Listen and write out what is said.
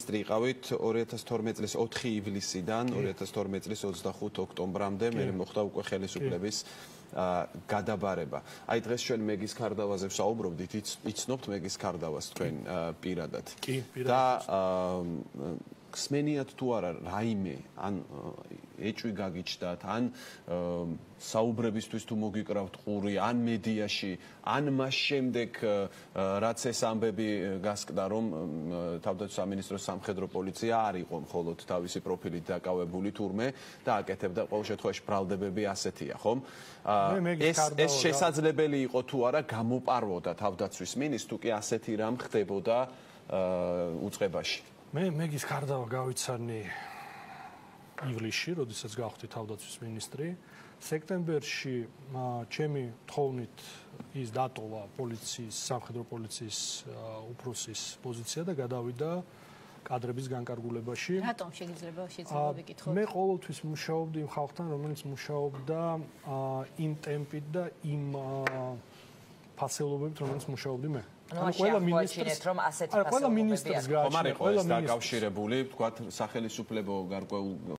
Იყავით 2012 წლის 4 ივლისიდან 2012 წლის 25 ოქტომბრამდე მე მოხდა უკვე ხელისუფლების გადაბარება. Აი დღეს ჩვენ მეგის ქარდავაზე ვსაუბრობდით, იცნობთ მეგის ქარდავას თქვენ პირადად. და გსმენიათ თუ არა რაიმე ან ეჭვი გაგიჩნდათ, ან საუბრებისთვის თუ მოგიკრავთ ყური, ან მედიაში, ან მას შემდეგ რაც ეს ამბები გასკდა, რომ თავდაცვის სამინისტროს სამხედრო პოლიცია არ იყო მხოლოდ თავისი პროფილით დაკავებული თურმე და აკეთებდა ყოველ შემთხვევაში ბრალდებები ასეთია, ხომ? ეს შესაძლებელი იყო თუ არა გამოპარვოდა თავდაცვის მინისტრს, თუ კი ასეთი რამ ხდებოდა უწყებაში. მე მეგის ქარდავა გავიცანი ივლისში, როდესაც გავხდი თავდაცვის მინისტრი. სექტემბერში ჩემი თხოვნით ის დატოვა პოლიციის, სამხედრო პოლიციის უფროსის პოზიცია და გადავიდა კადრების განკარგულებაში. რატომ შეიძლება ვიკითხოთ? მე ყოველთვის მუშაობდი იმ ხალხთან, რომელიც მუშაობდა იმ ტემპით და იმ ფასეულობებით, რომელიც მუშაობდი მე. ყველა მინისტრს რომ ასეთი ფასეულობები ხომ არ იყო ეს დაკავშირებული, თქვათ, სახელისუფლებო გარკვეულ